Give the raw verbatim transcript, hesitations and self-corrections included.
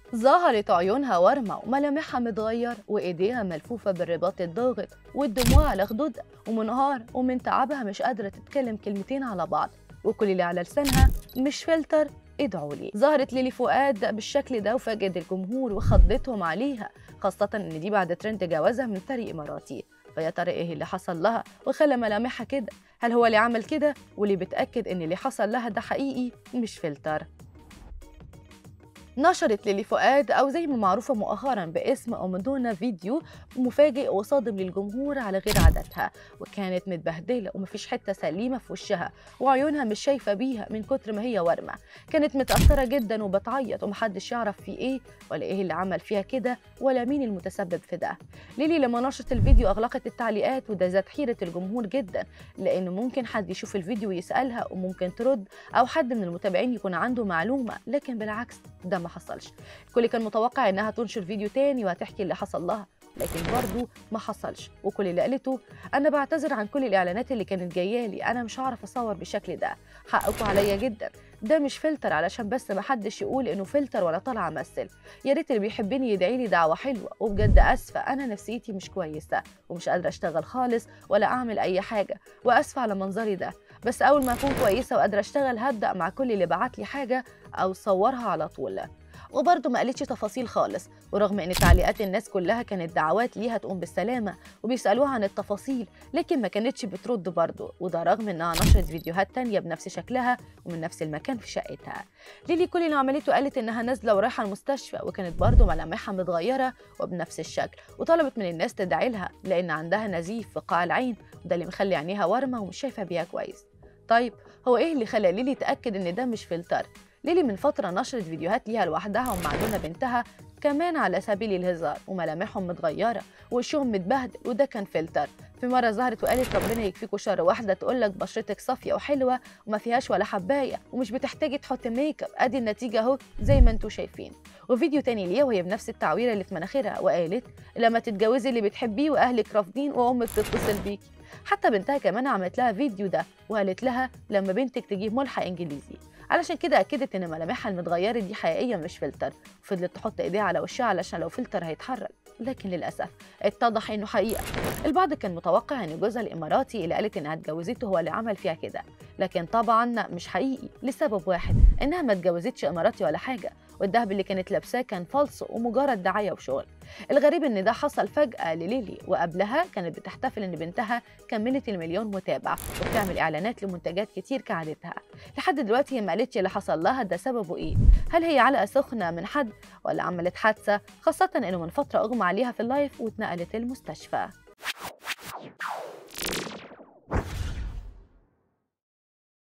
ظهرت عيونها ورمة وملامحها متغير وإيديها ملفوفة بالرباط الضاغط والدموع على خدودها، ومنهار ومن تعبها مش قادرة تتكلم كلمتين على بعض، وكل اللي على لسانها مش فلتر ادعوا لي. ظهرت ليلي فؤاد بالشكل ده وفاجأت الجمهور وخضتهم عليها، خاصة إن دي بعد ترند جوازها من فريق إماراتي. فيا ترى إيه اللي حصل لها وخلى ملامحها كده؟ هل هو اللي عمل كده واللي بتأكد إن اللي حصل لها ده حقيقي مش فلتر؟ نشرت ليلي فؤاد أو زي ما معروفة مؤخرا باسم أم دونا فيديو مفاجئ وصادم للجمهور على غير عادتها، وكانت متبهدلة ومفيش حتة سليمة في وشها وعيونها مش شايفة بيها من كتر ما هي ورمة. كانت متأثرة جدا وبتعيط ومحدش يعرف في إيه ولا إيه اللي عمل فيها كده ولا مين المتسبب في ده. ليلي لما نشرت الفيديو أغلقت التعليقات وده زاد حيرة الجمهور جدا، لأن ممكن حد يشوف الفيديو ويسألها وممكن ترد أو حد من المتابعين يكون عنده معلومة، لكن بالعكس ده ما حصلش. الكل كان متوقع انها تنشر فيديو تاني وهتحكي اللي حصل لها، لكن برضه ما حصلش، وكل اللي قالته انا بعتذر عن كل الاعلانات اللي كانت جايه لي، انا مش هعرف اصور بالشكل ده، حقكم عليا جدا، ده مش فلتر علشان بس ما حدش يقول انه فلتر ولا طالعه امثل، يا ريت اللي بيحبني يدعي لي دعوه حلوه، وبجد اسفه انا نفسيتي مش كويسه ومش قادره اشتغل خالص ولا اعمل اي حاجه، واسفه على منظري ده، بس اول ما اكون كويسه وقادره اشتغل هبدا مع كل اللي بعت لي حاجه او صورها على طول. وبرضه ما قالتش تفاصيل خالص، ورغم ان تعليقات الناس كلها كانت دعوات ليها تقوم بالسلامه وبيسالوها عن التفاصيل، لكن ما كانتش بترد برضه، وده رغم انها نشرت فيديوهات تانية بنفس شكلها ومن نفس المكان في شقتها. ليلي كل اللي عملته قالت انها نازله ورايحه المستشفى، وكانت برضه ملامحها متغيره وبنفس الشكل، وطلبت من الناس تدعي لها لان عندها نزيف في قاع العين، وده اللي مخلي عينيها ورمه ومش شايفه بيها كويس. طيب هو ايه اللي خلى ليلي تاكد ان ده مش فلتر؟ ليلي من فترة نشرت فيديوهات ليها لوحدها ومع دونا بنتها كمان على سبيل الهزار، وملامحهم متغيرة ووشهم متبهدل وده كان فلتر. في مرة ظهرت وقالت ربنا يكفيكوا شر واحدة تقولك بشرتك صافية وحلوة وما فيهاش ولا حباية ومش بتحتاجي تحطي ميك اب، ادي النتيجة اهو زي ما انتوا شايفين. وفيديو تاني ليها وهي بنفس التعويرة اللي في مناخيرها وقالت لما تتجوزي اللي بتحبيه واهلك رافضين وامك تتصل بيكي. حتى بنتها كمان عملت لها فيديو ده وقالت لها لما بنتك تجيب ملحق انجليزي، علشان كده اكدت ان ملامحها المتغيره دي حقيقيه مش فلتر، وفضلت تحط ايديها على وشها علشان لو فلتر هيتحرك، لكن للاسف اتضح انه حقيقه. البعض كان متوقع ان جوزها الاماراتي اللي قالت انها اتجوزته هو اللي عمل فيها كده، لكن طبعا مش حقيقي لسبب واحد، انها ما اتجوزتش اماراتي ولا حاجه، والدهب اللي كانت لابساه كان فالص ومجرد دعايه وشغل. الغريب ان ده حصل فجاه لليلي، وقبلها كانت بتحتفل ان بنتها كملت المليون متابع وبتعمل اعلانات لمنتجات كتير كعادتها. لحد دلوقتي هي ما قالتش اللي حصل لها ده سببه ايه، هل هي علقه سخنه من حد ولا عملت حادثه، خاصه انه من فتره اغمى عليها في اللايف واتنقلت المستشفى.